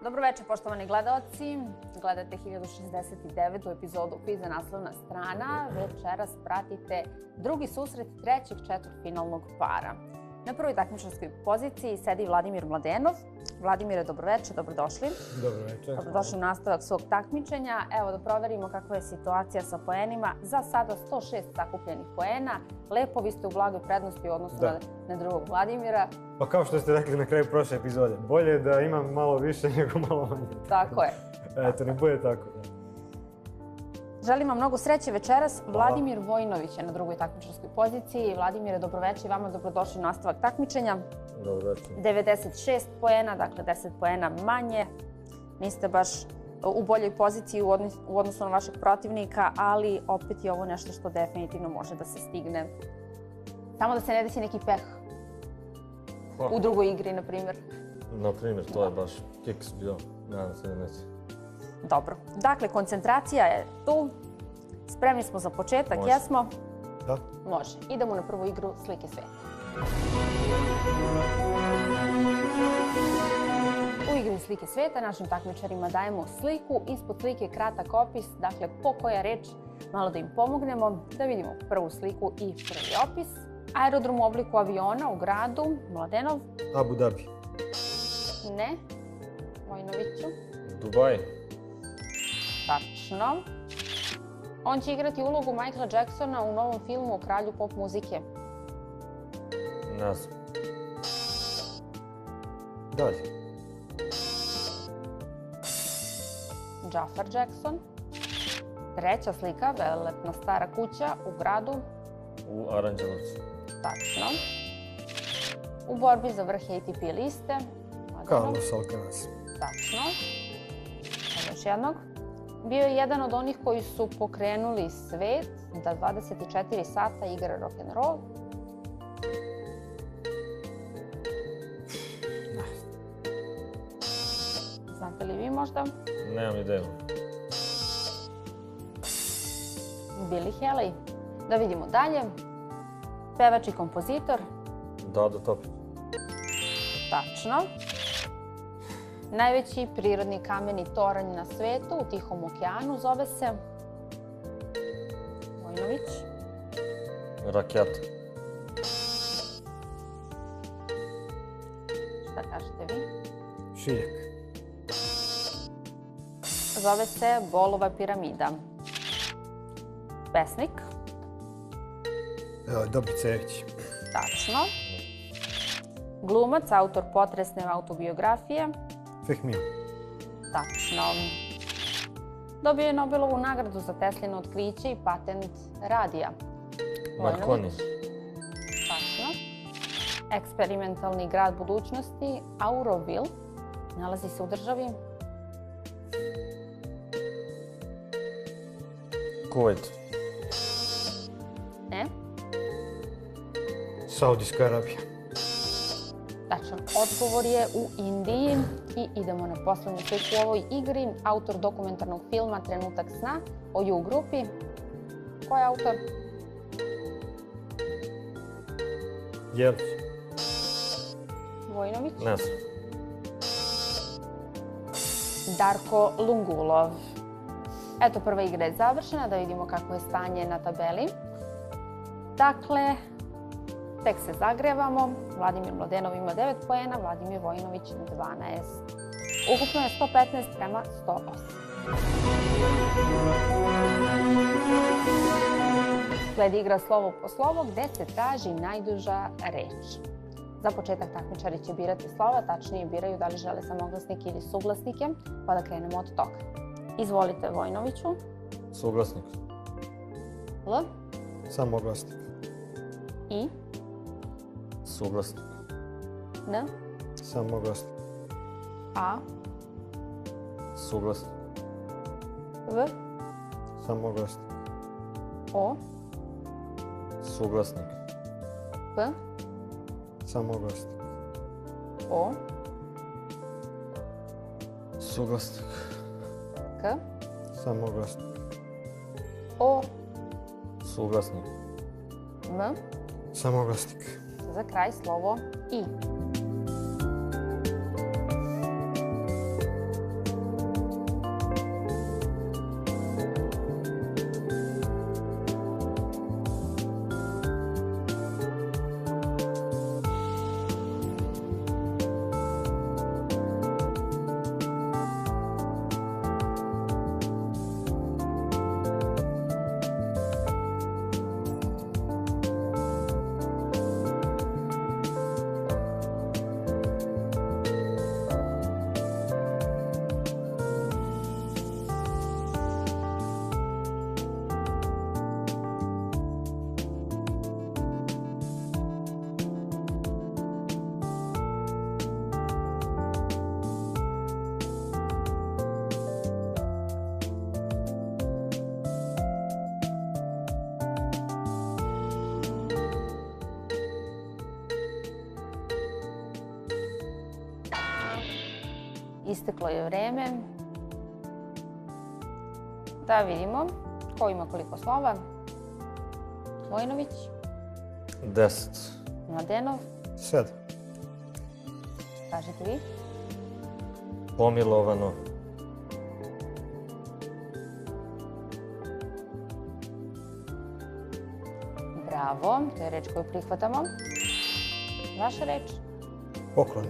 Dobro večer, poštovani gledaoci. Gledate 1069. epizodu Kviza naslovna strana. Večeras pratite drugi susret trećeg četvrtfinalnog para. Na prvoj takmičarskoj poziciji sedi Vladimir Mladenov. Vladimire, dobroveče, dobrodošli. Dobro večer. Dobrodošli u nastavak svog takmičenja. Evo da proverimo kakva je situacija sa poenima. Za sada 106 sakupljenih poena. Lepo, vi ste u blagoj prednosti u odnosu na drugog Vladimira. Pa kao što ste rekli na kraju prošle epizode, bolje je da imam malo više nego malo manje. Tako je. Eto, ne bude tako. Želim vam mnogo sreće večeras. Vladimir Vojinović je na drugoj takmičarskoj poziciji. Vladimire, dobroveče i vama dobrodošli u nastavak takmičenja. Dobroveče. 96 poena, dakle 10 poena manje. Niste baš u boljoj poziciji u odnosu na vašeg protivnika, ali opet je ovo nešto što definitivno može da se stigne. Samo da se ne desi neki peh u drugoj igri, na primjer. Na primjer, to je baš kiks bio. Nadam se da neće. Dobro. Dakle, koncentracija je tu. Spremni smo za početak, jesmo? Da. Može. Idemo na prvu igru Slike sveta. U igri Slike sveta našim takmičarima dajemo sliku, ispod slike kratak opis, dakle po koja reč, malo da im pomognemo, da vidimo prvu sliku i prvi opis. Aerodrom u obliku aviona u gradu, Mladenov. Abu Dhabi. Ne. Vojinoviću. Dubaj. Tačno. On će igrati ulogu Michaela Jacksona u novom filmu o kralju pop muzike. Ne znam. Dalje. Jafar Jackson. Treća slika, velelepna stara kuća u gradu. U Aranđelovcu. Tačno. U borbi za vrh ATP liste. Carlos Alcaraz. Tačno. Još jednog. Bio je jedan od onih koji su pokrenuli svet da 24 sata igra rock'n'roll. Znate li vi možda? Nemam ideju. Billy Haley. Da vidimo dalje. Pevač i kompozitor. Dado Topić. Tačno. Najveći prirodni kameni toranj na svetu u Tihom okeanu zove se Vojinović. Rakijata. Šta kažete vi? Šiljak. Zove se Bolova piramida. Pesnik. Dobrica Erić. Tačno. Glumac, autor potresne autobiografije. Fehmija. Tačno. Dobio je Nobelovu nagradu za Teslino otkriće i patent radija. Marconi. Tačno. Eksperimentalni grad budućnosti, Auroville, nalazi se u državi Kuvajt. Ne. Saudijska Arabija. Tačan odgovor je u Indiji. I idemo na poslednju sliku u ovoj igri. Autor dokumentarnog filma Trenutak sna o U grupi. Ko je autor? Jelić. Vojinović. Ne znam. Darko Lungulov. Eto, prva igra je završena, da vidimo kako je stanje na tabeli. Dakle, tek se zagrevamo. Vladimir Mladenov ima 9 poena, Vladimir Vojinović 12. Ukupno je 115 prema 108. Sledi igra slovo po slovo gde se traži najduža reč. Za početak takmičari će birati slova, tačnije biraju da li žele samoglasnike ili suglasnike, pa da krenemo od toga. Izvolite, Vojinoviću. Suglasnik. L. Samoglasnik. I. Suglasnik. N. Samoglasnik. A. Suglasnik. V. Samoglasnik. O. Suglasnik. P. Samoglasnik. O. Suglasnik. K. Samoglasnik. O. Suglasnik. M. Samoglasnik. Za kraj slovo I. Isteklo je vreme. Da vidimo ko ima koliko slova. Vojnović, 10. Mladenov, 7. kažete vi. Pomilovano. Bravo, to je reč koju prihvatamo. Vaša reč? Pokloni.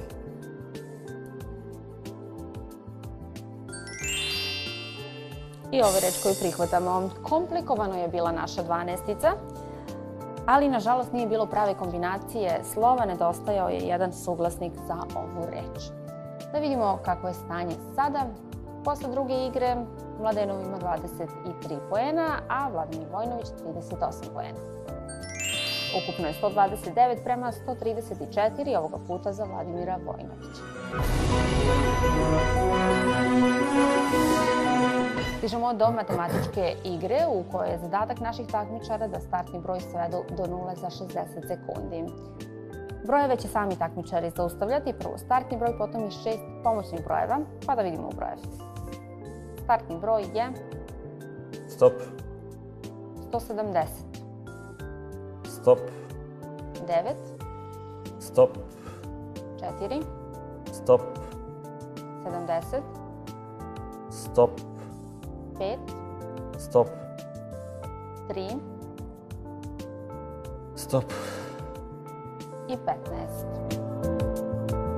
I ovo je reč koju prihvatamo. Komplikovano je bila naša 12-tica, ali nažalost nije bilo prave kombinacije slova, nedostajao je jedan suglasnik za ovu reč. Da vidimo kako je stanje sada. Posle druge igre Mladenov ima 23 poena, a Vladimir Vojnović 38 poena. Ukupno je 129 prema 134, ovoga puta za Vladimira Vojnovića. Stižemo do matematičke igre u kojoj je zadatak naših takmičara da startni broj svedu do 0 za 60 sekundi. Brojeve će sami takmičari zaustavljati, prvo startni broj, potom i 6 pomoćnih brojeva, pa da vidimo u brojeve. Startni broj je Stop. 170, Stop. 9, Stop. 4, Stop. 70, Stop. 5, Stop. 3 Stop. i 15.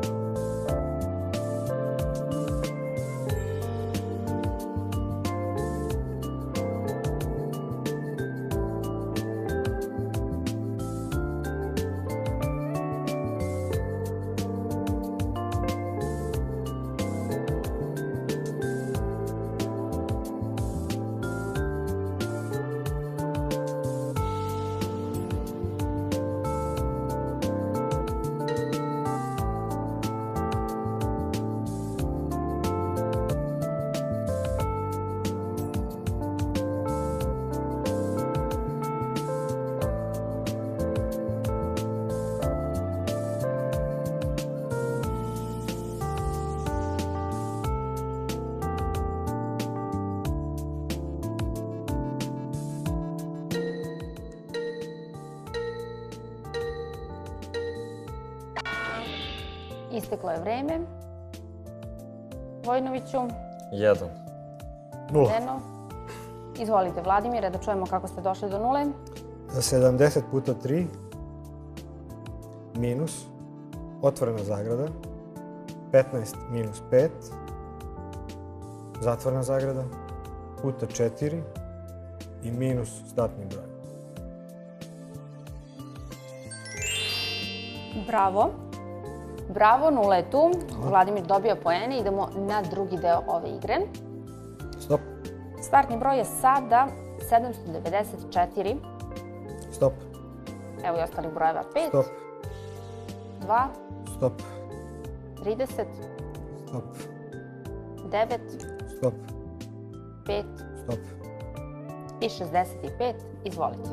Isteklo je vreme. Vojnoviću, 1. 0. Mladenov. Izvolite, Vladimire, da čujemo kako ste došli do 0. 70 puta 3 minus, otvorena zagrada, 15 minus 5, zatvorena zagrada, puta 4 i minus startni broj. Bravo. Bravo, 0 je tu. Vladimir dobio poene. Idemo na drugi deo ove igre. Stop. Startni broj je sada 794. Stop. Evo i ostalih brojeva. 5, Stop. 2, Stop. 30, Stop. 9, Stop. 5 Stop. i 65. Izvolite.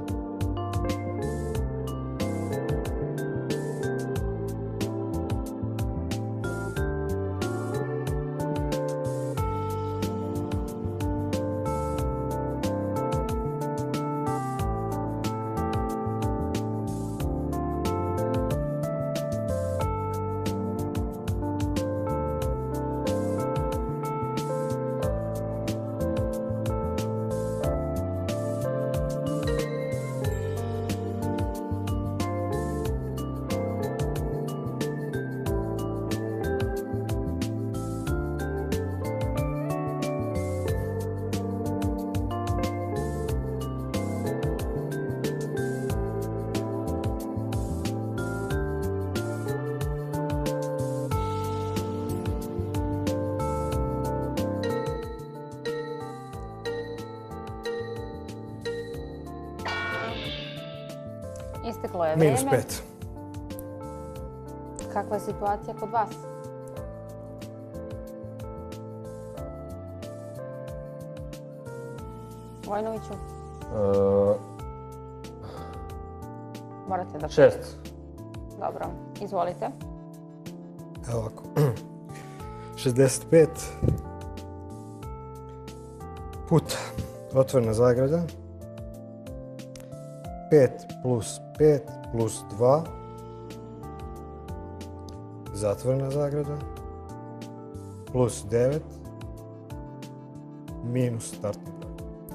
Isteklo je vreme. Minus 5. Kakva je situacija kod vas? Vojnoviću, morate da... 6. Dobro, izvolite. Evo ovako. 65 puta otvorena zagrada 5 plus 5 plus 2 zatvorena zagrada plus 9 minus startni broj.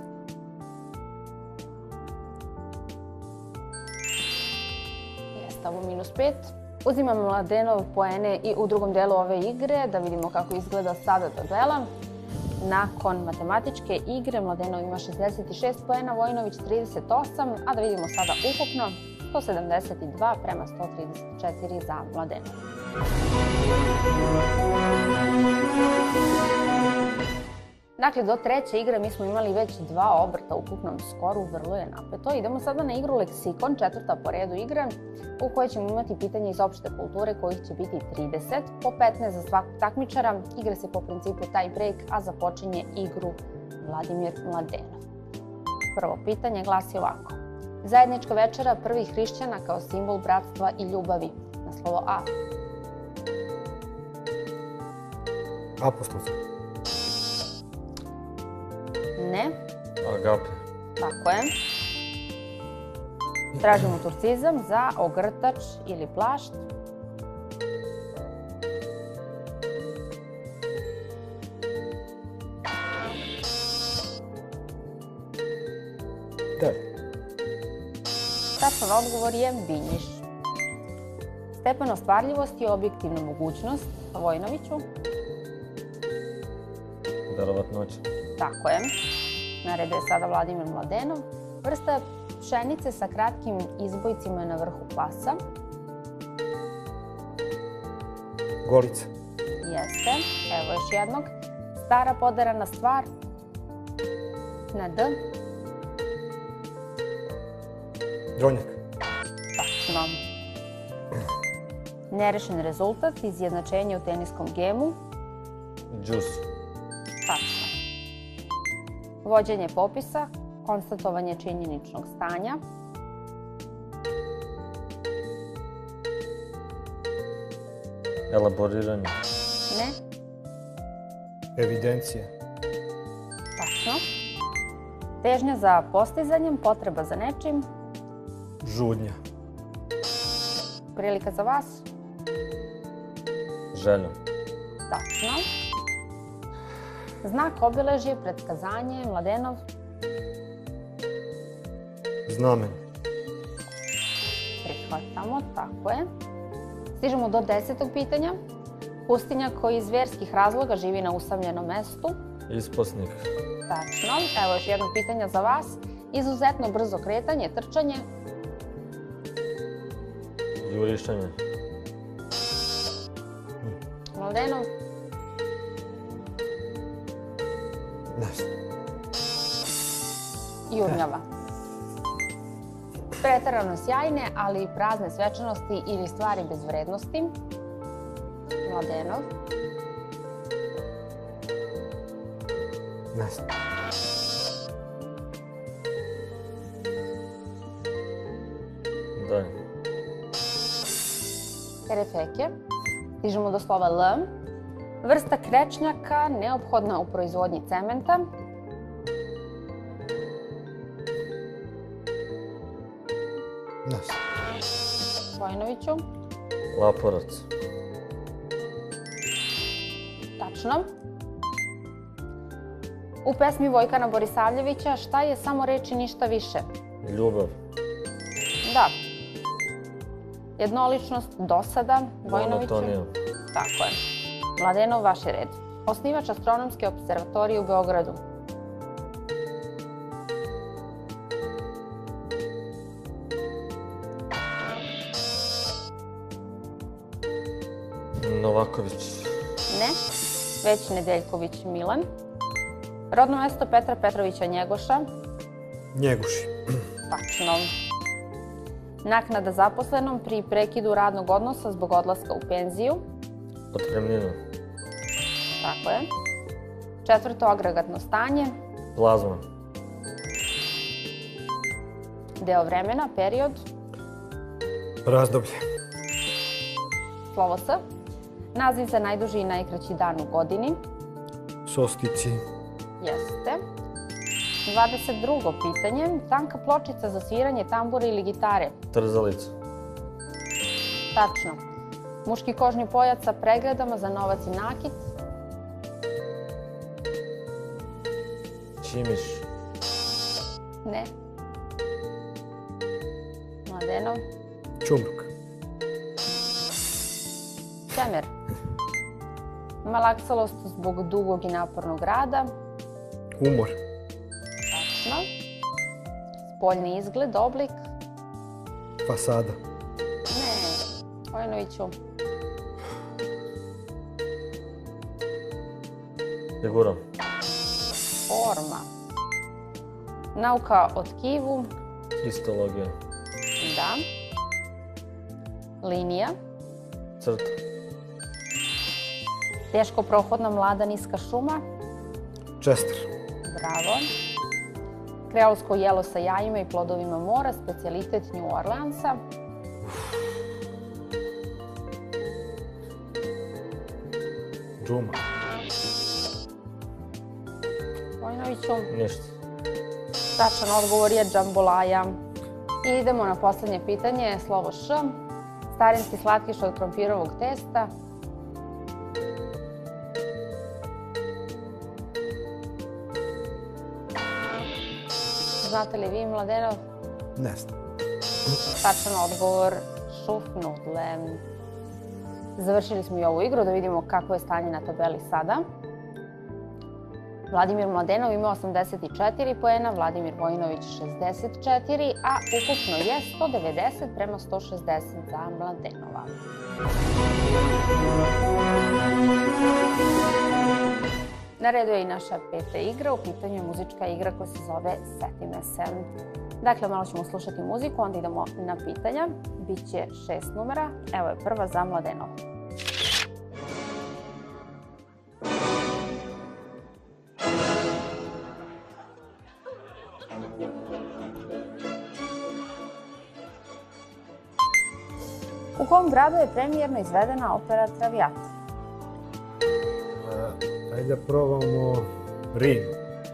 Jeste ovo minus 5. Uzimam Mladenov poene i u drugom delu ove igre da vidimo kako izgleda sada tabela. Nakon matematičke igre Mladenov ima 66 poena, Vojinović 38, a da vidimo sada ukupno 172 prema 134 za Mladenov. Dakle, do treće igre mi smo imali već 2 obrta u ukupnom skoru, vrlo je napeto. Idemo sada na igru Leksikon, 4. po redu igra, u kojoj ćemo imati pitanje iz opšte kulture kojih će biti 30, po 15 za svakog takmičara. Igra se po principu tie break, a započinje igru Vladimir Mladenov. Prvo pitanje glasi ovako. Zajednička večera prvih hrišćana kao simbol bratstva i ljubavi. Na slovo A. Apostolska. Ne. Agape. Tako je. Tražimo turcizam za ogrtač ili plašt. Da. Tačan odgovor je vinjiš. Stepen ostvarljivosti je objektivna mogućnost. Vojinoviću. Verovatnoća. Tako je. Na redu je sada Vladimir Mladenov. Vrsta pšenice sa kratkim izbojcima na vrhu pasa. Golica. Jeste. Evo još jednog. Stara poderana stvar. Na D. Dronjak. Tačno. Nerešen rezultat, izjednačenje u teniskom gemu. Džus. Tačno. Vođenje popisa, konstatovanje činjeničnog stanja. Elaboriranje. Ne. Evidencija. Tačno. Težnja za postizanjem, potreba za nečim. Žudnja. Prilika za vas. Želja. Tačno. Znak obeležje, pretkazanje, Mladenov. Znamen. Prihvatamo, tako je. Stižemo do 10. pitanja. Pustinja koji iz vjerskih razloga živi na usamljenom mestu. Isposnik. Tačno. Evo još jedno pitanje za vas. Izuzetno brzo kretanje, trčanje. Jurišanje. Mladenov. Ne znam. Jurnjava. Preterano sjajne, ali i prazne svečanosti ili stvari bez vrednosti. Mladenov. Ne znam. Daj. Kerefeke. Stižemo do slova L. Vrsta krečnjaka neophodna u proizvodnji cementa. Ne znam. Vojinoviću. Laporac. Tačno. U pesmi Vojkana Borisavljevića šta je samo reč i ništa više? Ljubav. Da. Jednoličnost, dosada, Vojinoviću. Monotonija. Tako je. Mladenov, vaš je red. Osnivač astronomske observatorije u Beogradu. Novaković. Ne. Već Nedeljković Milan. Rodno mesto Petra Petrovića Njegoša. Njeguši. Tačno. Naknada zaposlenom pri prekidu radnog odnosa zbog odlaska u penziju. Otpremnina. Tako je. Četvrto, agregatno stanje. Plazma. Deo vremena, period. Razdoblje. Slovo S. Naziv za najduži i najkraći dan u godini. Solstici. Jeste. 22. pitanje. Tanka pločica za sviranje tambura ili gitare. Trzalica. Tačno. Muški kožni pojac sa pregledama za novac i nakit. Čimiš. Ne. Mladenov. Čumruk. Čemer. Malaksalost zbog dugog i napornog rada. Umor. Tačno. Spoljni izgled, oblik. Fasada. Ne. Vojinoviću. Figura. Forma. Nauka o tkivu. Histologija. Da. Linija. Crta. Teško prohodna mlada niska šuma. Chester. Bravo. Kreolsko jelo sa jajima i plodovima mora, specijalitet New Orleansa. Džuma. Vojinoviću. Ništa. Tačan odgovor je džambolaja. I idemo na poslednje pitanje, slovo Š. Starinski slatkiš od krompirovog testa. Znate li vi, Mladenov? Ne znam. Tačan odgovor, šufnudle. Završili smo i ovu igru, da vidimo kako je stanje na tabeli sada. Vladimir Mladenov ima 84 poena, Vladimir Vojinović 64, a ukupno je 190 prema 160 za Mladenova. Na redu je i naša peta igra, u pitanju je muzička igra koja se zove Seti me se. Dakle, malo ćemo slušati muziku, onda idemo na pitanja. Biće 6 numera, evo je prva za Mladenova. U kom gradu je premijerno izvedena opera Traviata? Ajde da probamo Rim.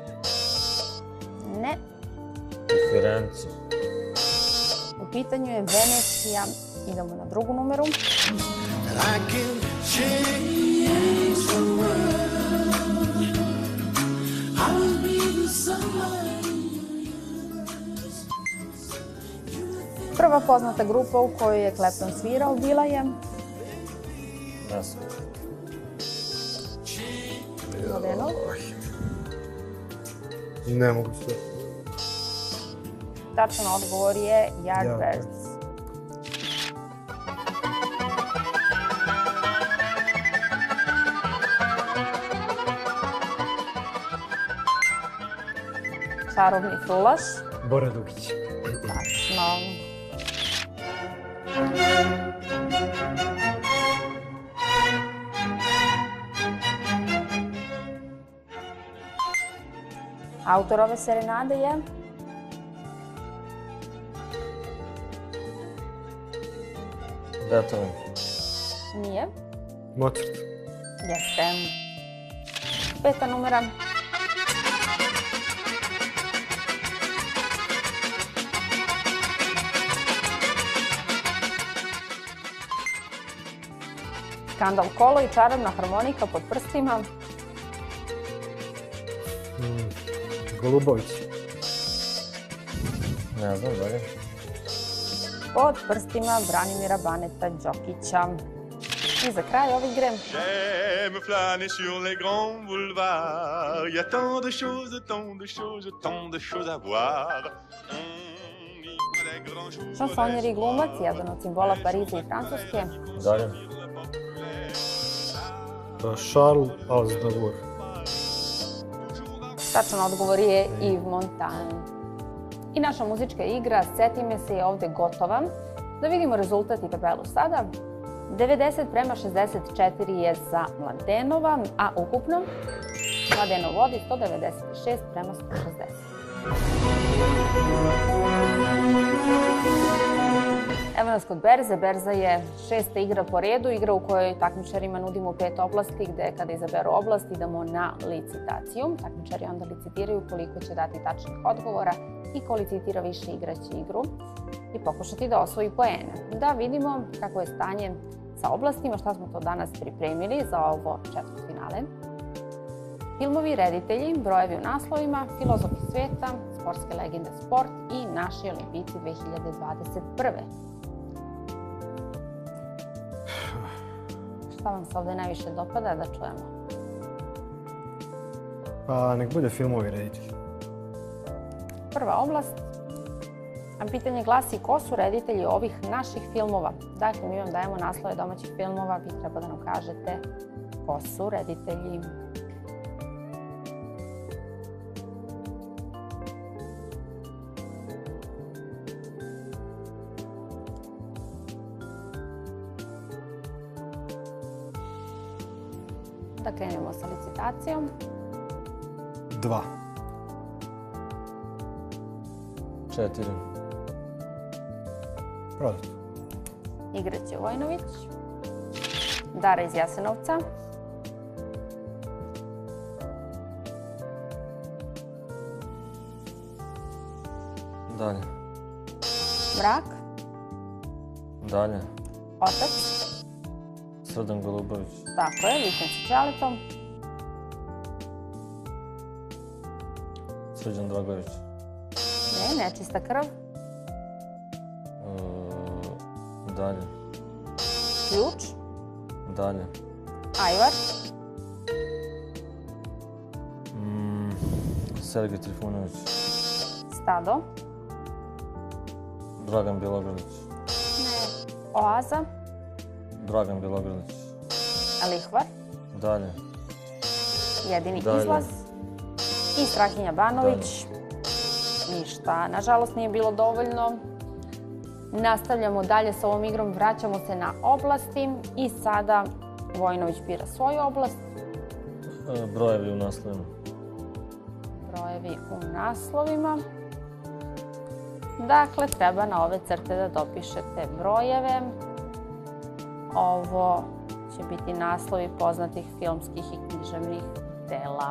Ne. Firenze. U pitanju je Venecija. Idemo na drugu numeru. Prva poznata grupa u kojoj je Clapton svirao bila je... Ne znam. Mladenov. Ne mogu se. Tačan odgovor je Yardbirds. Čarobni frulaš. Bora Dugić. Tačno. Autor ove serenade je... Beethoven. Nije. Mozart. Jeste. Peta numera. Skandal kolo i čarobna harmonika pod prstima. Golubović. Ne znam, dalje. Pod prstima Branimira Baneta Đokića. I za kraj ove igre. J'aime flâner sur les grands boulevards. Y a tant de choses, tant de choses, tant de choses à voir. Šansonjer i glumac, jedan od simbola Pariza i Francuske. Dalje. Charles Aznavour. Tačan odgovor je Yves Montand. I naša muzička igra Seti me se je ovde gotova. Da vidimo rezultat i tabelu sada. 90 prema 64 je za Mladenova, a ukupno Mladenov vodi 196 prema 160. Evo nas kod berze. Berza je 6. igra po redu, igra u kojoj takmičarima nudimo 5 oblasti gde kada izaberu oblast idemo na licitaciju. Takmičari onda licitiraju koliko će dati tačnih odgovora i ko licitira više igraće igru i pokušati da osvoji poene. Da vidimo kako je stanje sa oblastima, šta smo to danas pripremili za ovo četvrtfinale. Filmovi, reditelji, brojevi u naslovima, filozofi sveta, sportske legende sport i naši olimpijci 2021. Šta vam se ovdje najviše dopada da čujemo? Pa nek bude filmovi reditelji. Prva oblast. A pitanje glasi ko su reditelji ovih naših filmova. Dakle, mi vam dajemo naslove domaćih filmova, vi treba da nam kažete ko su reditelji. Da krenemo sa licitacijom. 2. 4. Prodato. Igraće Vojnović. Dara iz Jasenovca. Dalje. Mrak. Dalje. Otac. Srdan Golubović. Tako je, Vikend sa Ćaletom. Srđan Dragović. Ne, Nečista krv. Dalje. Ključ. Dalje. Ajvar. Sergej Trifunović. Stado. Dragan Bjelogrlić. Ne. Oaza. Dragan Bjelogrlić. Lihvar. Dalje. Jedini Dalje. izlaz. I Strahinja Banović. Ništa, nažalost nije bilo dovoljno. Nastavljamo dalje sa ovom igrom, vraćamo se na oblasti i sada Vojnović bira svoju oblast. Brojevi u naslovima. Brojevi u naslovima. Dakle, treba na ove crte da dopišete brojeve. Ovo će biti naslovi poznatih filmskih i književnih dela.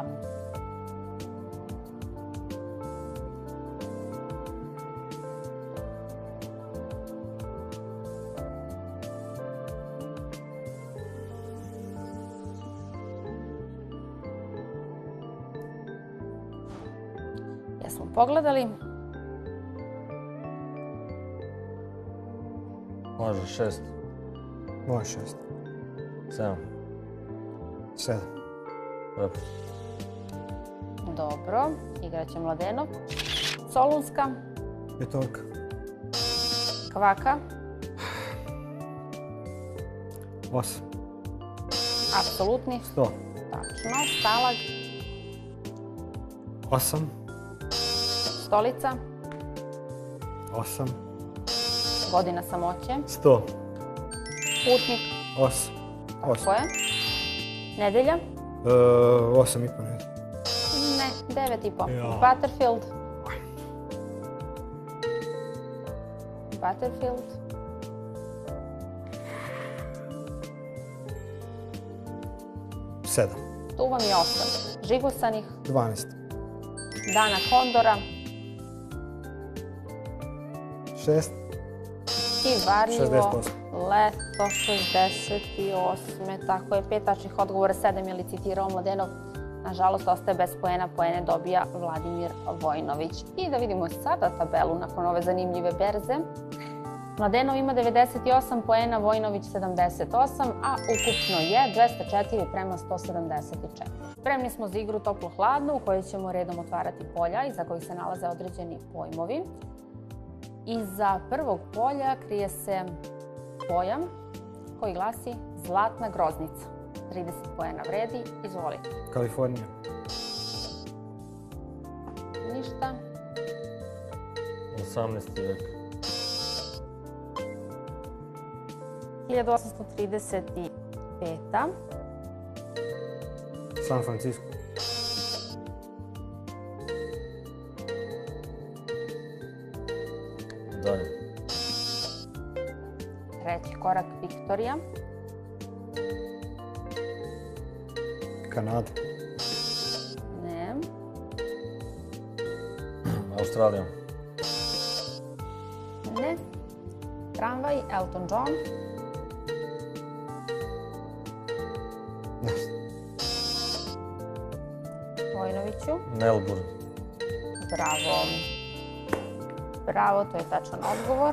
Jesmo pogledali? Može 6. Može 6. 7. 7. Lepo. Dobro, igraće Mladenov. Solunska. 5. Kvaka. 8. Apsolutni. 100. Tačno. Stalag. 8. Stolica. 8. Godina samoće. 100. Putnik. 8. Tako je. Nedelja. 8,5 nedelja. Ne, 9,5. Ja. Butterfield. Butterfield. Sedam. Tu vam je 8. Žigosanih. 12. Dana Kondora. 6. I varljivo. 60%. Leto 68. Tako je, 5 tačnih odgovora, 7 je licitirao Mladenov. Nažalost, ostaje bez poena. Poene dobija Vladimir Vojnović. I da vidimo sada tabelu nakon ove zanimljive berze. Mladenov ima 98 poena, Vojnović 78, a ukupno je 204 prema 174. Spremni smo za igru toplo-hladno u kojoj ćemo redom otvarati polja iza kojih se nalaze određeni pojmovi. Iza prvog polja krije se pojam koji glasi Zlatna groznica. 30 poena vredi, izvolite. Kalifornija. Ništa. 18. vek. 1835. San Francisco. Dalje. korak Viktorija. Kanada. Ne. Australija. Ne. Tramvaj, Elton John. Vojnoviću. Melbourne. Bravo. Bravo, to je tačan odgovor.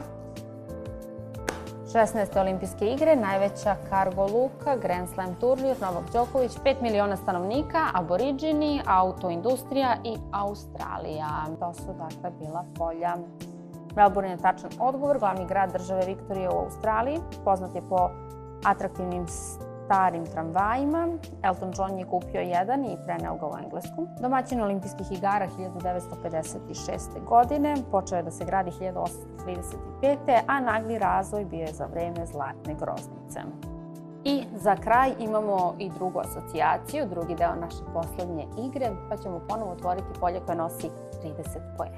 16. olimpijske igre, najveća kargo luka, Grand Slam turnir, Novak Đoković, 5 miliona stanovnika, aboriđini, autoindustrija i Australija. To su dakle bila polja. Melbourne je tačan odgovor, glavni grad države Viktorije u Australiji. Poznat je po atraktivnim starim tramvajima. Elton John je kupio jedan i preneo ga u Englesku. Domaćin olimpijskih igara 1956. godine. Počeo je da se gradi 1835. a nagli razvoj bio je za vreme Zlatne groznice. I za kraj imamo i drugu asocijaciju, drugi deo naše poslednje igre, pa ćemo ponovo otvoriti polje koje nosi 30 poena.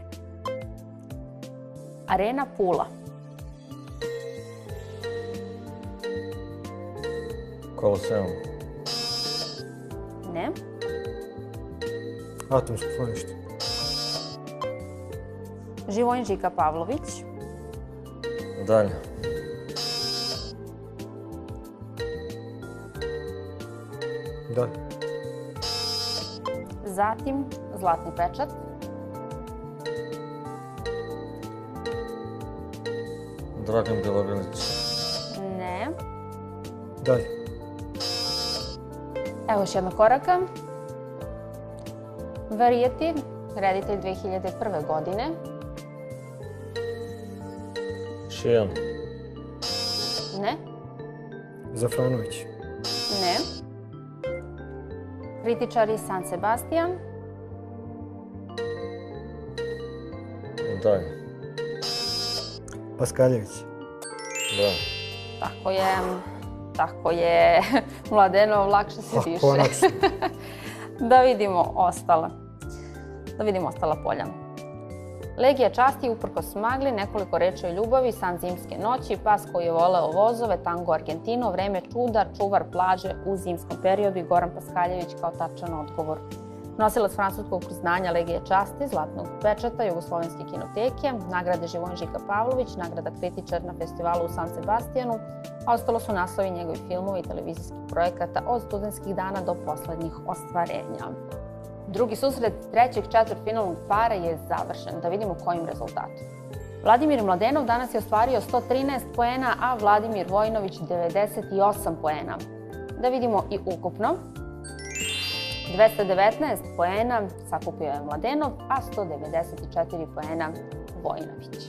Arena Pula. Koloseum. Ne. Atomsko sklonište. Živojin Žika Pavlović. Dalje. Da. Zatim Zlatni pečat. Dragan Bjelogrlić. Ne. Dalje. Evo još jednog koraka. Variety, reditelj 2001. godine. Šijan. Ne. Zafranović. Ne. Kritičari San Sebastian. Dalje. Paskaljević. Da. Tako je. Tako je. Mladenov, lakše se diše. Konačno. Da vidimo ostala. Da vidimo ostala polja. Legija časti, uprkos magli, nekoliko reči o ljubavi, san zimske noći, pas koji je voleo vozove, tango Argentino, vreme čuda, čuvar plaže u zimskom periodu i Goran Paskaljević kao tačan odgovor. Nosilac francuskog priznanja Legije časti, Zlatnog pečata, Jugoslovenske kinoteke, nagrade Živojin Žika Pavlović, nagrada kritičar na festivalu u San Sebastijanu, a ostalo su naslovi njegovih filmova i televizijskih projekata od studentskih dana do poslednjih ostvarenja. Drugi susret trećeg četvrtfinalnog para je završen. Da vidimo kojim rezultatom. Vladimir Mladenov danas je ostvario 113 poena, a Vladimir Vojnović 98 poena. Da vidimo i ukupno. 219 poena sakupio je Mladenov, a 194 poena Vojnović.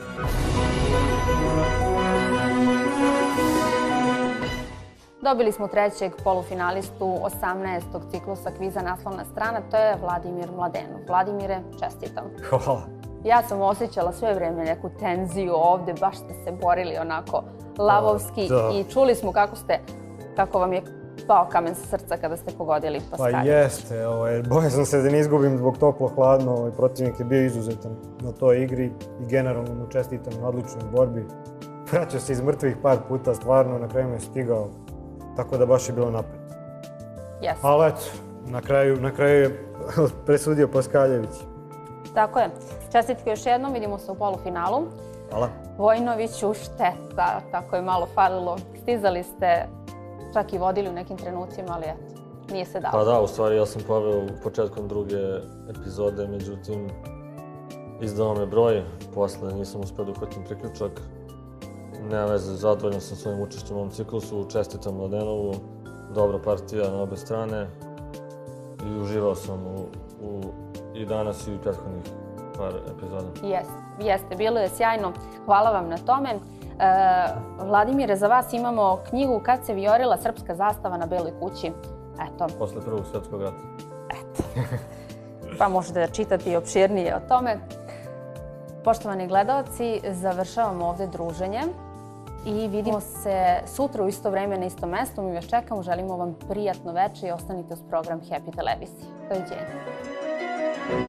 Dobili smo trećeg polufinalistu 18. ciklusa kviza Naslovna strana, to je Vladimir Mladenov. Vladimire, čestitam. Hvala. Ja sam osjećala sve vreme neku tenziju ovde, baš ste se borili onako lavovski i čuli smo kako vam je pao kamen sa srca kada ste pogodili Paskaljevića. Pa jeste, bojao sam se da ne izgubim zbog toplo-hladno, protivnik je bio izuzetan na toj igri i generalno mu čestitam na odličnoj borbi. Vraćao se iz mrtvih par puta, stvarno, na kraju me je stigao, tako da baš je bilo napred. Jeste. Ali eto, na kraju je presudio Paskaljević. Tako je. Čestitke još jednom, vidimo se u polufinalu. Hvala. Vojnoviću, šteta, tako je malo falilo. Stizali ste, čak i vodili u nekim trenucima, ali eto, nije se dalo. Pa da, u stvari ja sam poveo početkom druge epizode, međutim, izdao me broj, posle nisam uspio da uhvatim priključak. Nema veze, zadovoljan sam svojim učešćem u ovom ciklusu, čestitam Mladenovu, dobra partija na obe strane i uživao sam i danas i u prethodnih par epizoda. Jeste, bilo je sjajno. Hvala vam na tome. Vladimire, za vas imamo knjigu Kad se vijorila srpska zastava na Beloj kući. Eto. Posle Prvog svjetskog rata. Eto. Pa možete da čitate i opširnije o tome. Poštovani gledaoci, završavamo ovde druženje i vidimo se sutra u isto vreme na istom mestu. Mi vas čekamo, želimo vam prijatno veče i ostanite uz program Happy televizije. Doviđenja.